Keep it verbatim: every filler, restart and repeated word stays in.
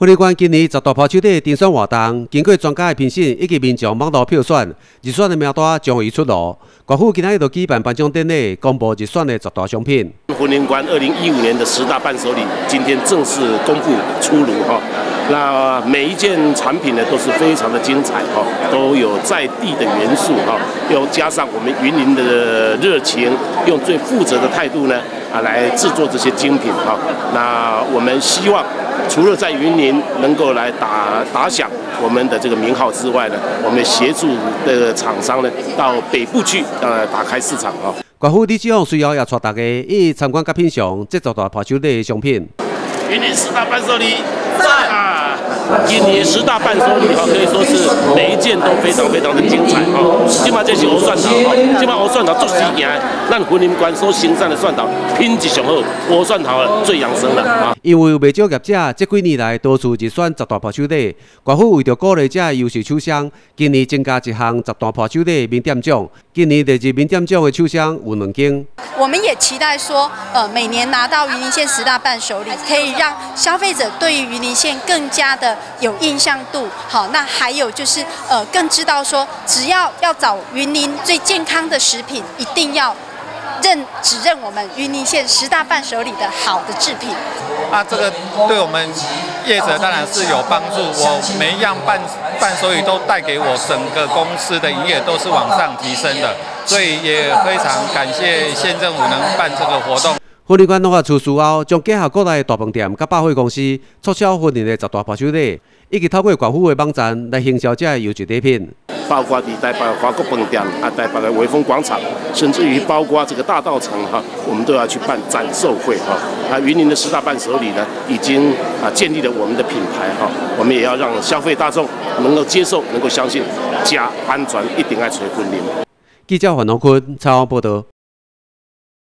婚礼馆今年十大抛手礼评选活动，经过专家的评审以及民众网络票选，入选的名单将会出炉。国府今日就举办颁奖典礼，公布入选的十大商品。 婚礼馆二零一五年的十大伴手礼今天正式公布出炉哈。那每一件产品呢都是非常的精彩哈，都有在地的元素哈，又加上我们云林的热情，用最负责的态度呢啊来制作这些精品哈。那我们希望除了在云林能够来打打响我们的这个名号之外呢，我们协助的厂商呢到北部去呃打开市场啊。 国府理事长随后也带大家一起参观甲品尝这十大抛手礼的商品。 云林十大伴手礼赞啊！今年十大伴手礼哈，可以说是每一件都非常非常的精彩哈。今嘛这是蚵蒜头哈，今嘛蚵蒜头做时行，咱婚礼馆所生产的蒜头品质上好，蚵蒜头最养生了啊。 因为有不少业者这几年来多次入选十大抛手礼，国府为着鼓励这优秀厂商，今年增加一项十大抛手礼名店奖。今年第二名店奖的厂商有两间。 我们也期待说，呃，每年拿到云林县十大伴手礼，可以让消费者对于云林县更加的有印象度。好，那还有就是，呃，更知道说，只要要找云林最健康的食品，一定要认只认我们云林县十大伴手礼的好的制品。 啊，这个对我们业者当然是有帮助。我每一样伴伴手礼都带给我整个公司的营业都是往上提升的，所以也非常感谢县政府能办这个活动。 婚礼馆弄法出事后，将结合国内的大饭店甲百货公司促销婚礼的十大抛手礼，以及透过国府的网站来行销这优质礼品。 包括伫台北华国饭店啊，台北的微风广场，甚至于包括这个大道城哈，我们都要去办展售会哈。啊，云林的十大伴手礼呢，已经啊建立了我们的品牌哈，我们也要让消费大众能够接受，能够相信，家安全一定要找婚礼。 记者黄龙坤采访报道。